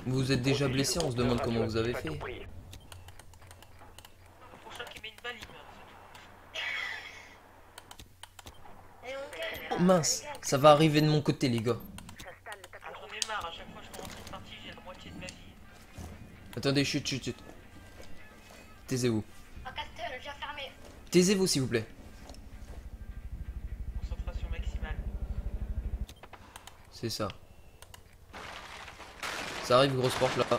Vous êtes déjà blessé, on se demande comment vous avez fait. Pour ça qu'il met une balle, il meurt. Oh mince, ça va arriver de mon côté les gars. Ah, j'en ai marre, à chaque fois que je commence une partie, j'ai la moitié de ma vie. Attendez, chut, chut, chut. Taisez-vous. Oh, Castel, j'ai fermé. Taisez-vous s'il vous plaît. Concentration maximale. C'est ça. Ça arrive, grosse porte là.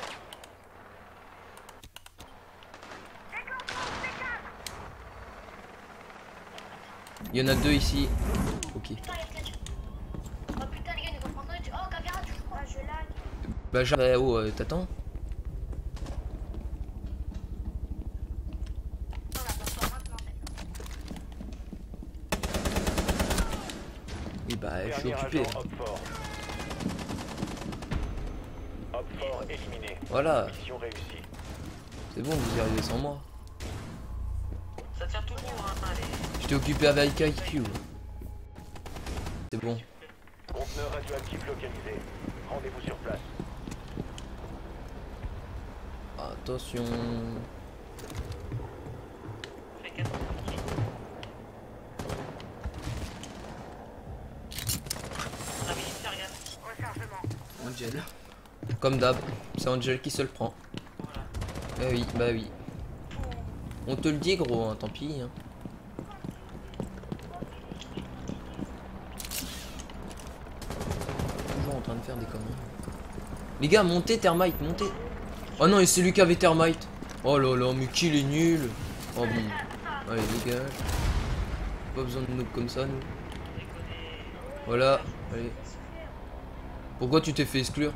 Il y en a deux ici. Ok. Putain, les sketchs. Oh putain, les gars, ils vont prendre notre. Oh, caméra, tu crois? Je lag. Bah j'arrive. Oh, t'attends. Non, là, on sort maintenant, en fait. Oui bah je suis Dernier occupé. agent, Hopfort. Hopfort éliminé. Voilà. Mission réussie. C'est bon, vous y arrivez sans moi. Ça tient toujours, hein, allez. J'étais occupé avec IQ. C'est bon. Conteneur radioactif localisé. Rendez-vous sur place. Attention. Fais 4 pieds. On a militaire, regarde. Rechargement. Angel. Comme d'hab, c'est Angel qui se le prend. Voilà. Bah oui, bah oui. On te le dit gros, hein, tant pis. Hein. Toujours en train de faire des conneries. Les gars, montez Thermite, montez. Oh non, et c'est lui qui avait Thermite. Oh là là, mais qu'il est nul. Oh bon. Allez, dégage. Pas besoin de noob comme ça, nous. Voilà, allez. Pourquoi tu t'es fait exclure?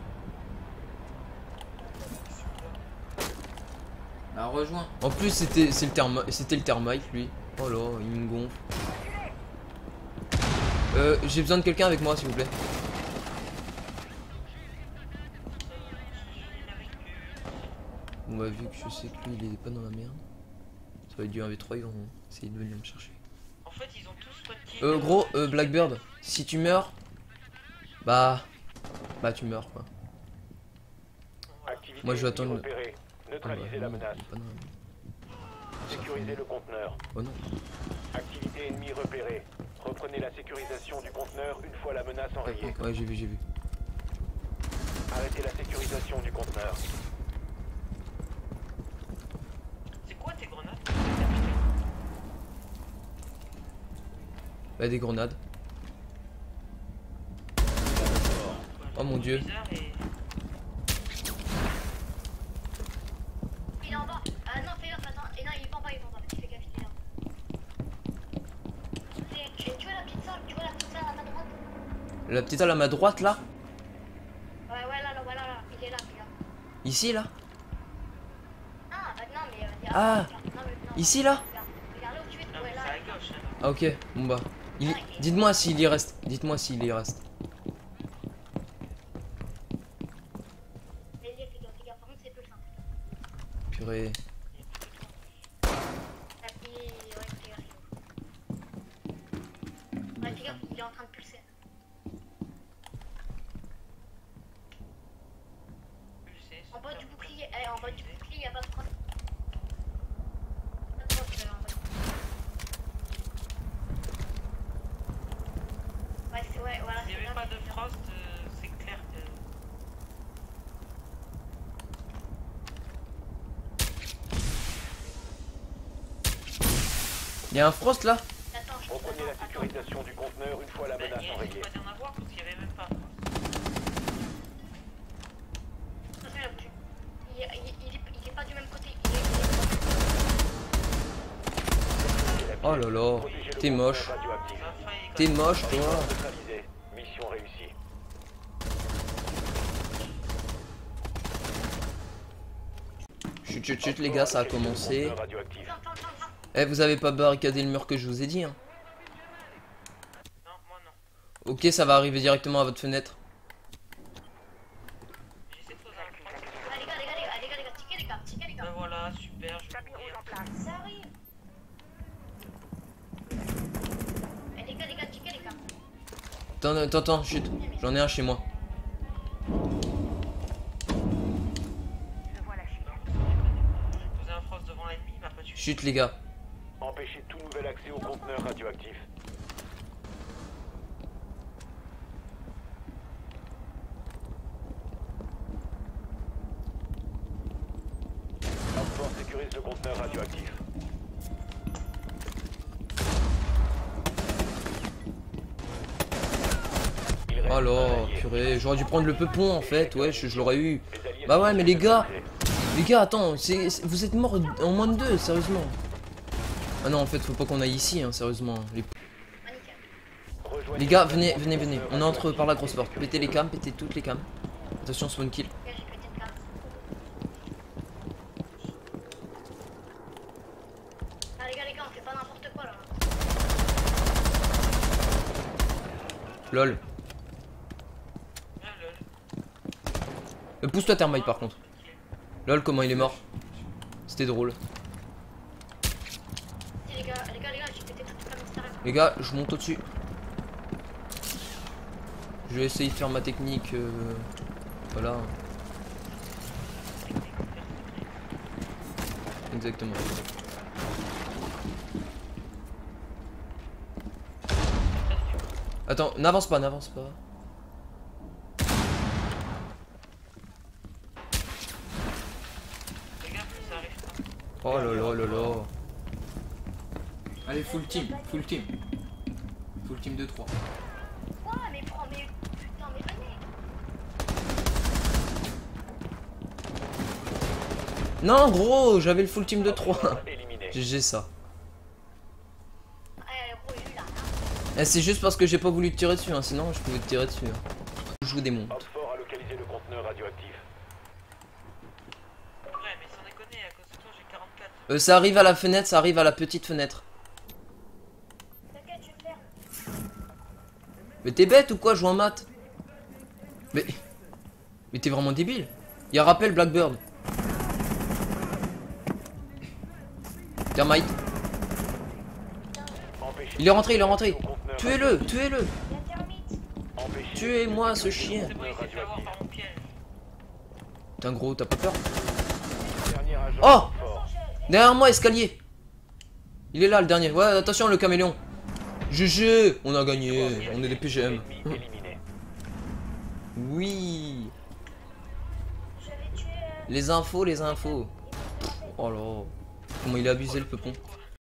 Bah rejoins. En plus c'était le Thermite lui. Oh là, il me gonfle. J'ai besoin de quelqu'un avec moi s'il vous plaît. Bon bah vu que je sais que lui il est pas dans la merde. Ça va être du 1v3, ils vont essayer de venir me chercher. En fait, ils ont tous squatté. Gros, Blackbird, si tu meurs, bah tu meurs quoi. Activité Moi, je vais attendre le- repérée. Neutralisez la menace. Pas dans la merde. Sécurisez le conteneur. Oh non. Activité ennemie repérée. Reprenez la sécurisation du conteneur une fois la menace enrayée. Ouais, j'ai vu, j'ai vu. Arrêtez la sécurisation du conteneur. C'est quoi tes grenades? Bah des grenades. Oh mon dieu. Bizarre et... Il est en bas. Ah non, fais gaffe, attends. Et non, il est pas en bas, il est pas en bas. Fais gaffe, il est là. Tu vois la petite salle? Tu vois la petite salle à ma droite? La petite salle à ma droite là. Ouais, ouais, là, voilà, là. Il est là, il est là. Ici là. Ah, non, mais. Ah, non, mais, non, ici là. regarde là où tu es. Non, mais Ouais, c'est là. à gauche, hein. Ah ok, bon bah. Dites-moi s'il y reste. Dites-moi s'il y reste. Les gars, fais gaffe. Par contre, c'est plus simple. Purée. Ah, puis, ouais, fais gaffe. Ouais, fais gaffe, il est en train de pulser. Pulsé, En bas super. du bouclier, en bas du bouclier, y'a pas de croix. Pas de croix, en bas. Ouais, c'est ouais, voilà. S'il n'y avait pas de frost, c'est clair que... Il y a un frost là. Attends, je Reprenez la sécurisation du conteneur une fois la Ben, menace il risque enrayée. pas d'y en avoir parce qu'il n'y avait même pas. Il est pas du même côté. Oh là là. Protégez le T'es conteneur moche. radioactif. Ça a failli quand T'es même. moche toi. Neutralisé. Mission réussie. Chut chut chut les gars, ça a commencé. Conteneur radioactif. Eh vous avez pas barricadé le mur que je vous ai dit hein. Non, moi non. Ok, ça va arriver directement à votre fenêtre. J'ai cette chose à faire. Ah, les gars, tickets, les gars. Ben voilà, super, je vais mourir. Ça arrive. Eh, les gars, tickets, les gars. Attends, chut. J'en ai un chez moi. Chut les gars. Empêchez tout nouvel accès au conteneur radioactif. Oxford sécurise le conteneur radioactif. Il reste Oh un là, allié. purée, j'aurais dû prendre le peupon en fait, ouais, je l'aurais eu. Bah ouais, mais les gars, attends, vous êtes morts en moins de 2, sérieusement. Ah non, en fait, faut pas qu'on aille ici, hein, sérieusement. Nickel. Les gars, venez, on entre par la grosse porte. Pétez les cams, pétez toutes les cams. Attention, spawn kill. Là, j'ai pété une carte. Ah, les gars, on fait pas n'importe quoi là. Lol. Ah, lol. Pousse-toi, Thermite, par contre. Lol, comment il est mort. C'était drôle. Si, les gars, j'ai pété toutes les cartes extérieures. Les gars, je monte au-dessus. Je vais essayer de faire ma technique. Voilà. Exactement. Attends, n'avance pas, n'avance pas. Fais gaffe, ça arrive pas. Oh là là là là. Allez, full team. Full team de 3. Quoi? Mais prends, mais putain, mais venez. Non, gros, j'avais le full team de 3. Éliminé. GG ça. Gros, il est là. Eh, c'est juste parce que j'ai pas voulu te tirer dessus, hein, sinon je pouvais te tirer dessus. Hein. Je vous démonte. Oxford a localisé le conteneur radioactif. Ouais, mais sans déconner, à cause de toi, j'ai 44. Ça arrive à la fenêtre, ça arrive à la petite fenêtre. T'inquiète, je vais faire. Mais t'es bête ou quoi, joue en maths? Mais t'es vraiment débile. Il y a rappel Blackbird. Thermite. Empêchez Il est rentré, il est rentré. au conteneur Tuez-le. Il y a Thermite. Empêchez Tuez-moi ce chien. C'est bon, il s'est fait avoir par mon piège. Putain gros, t'as pas peur? dernier agent Oh! Oxford. Derrière moi, escalier. Il est là le dernier. Ouais, attention le caméléon. GG, on a gagné. On est des PGM. Ennemi éliminé. Oui. Je vais tuer. Les infos. Oh là. Comment il a abusé le peupon.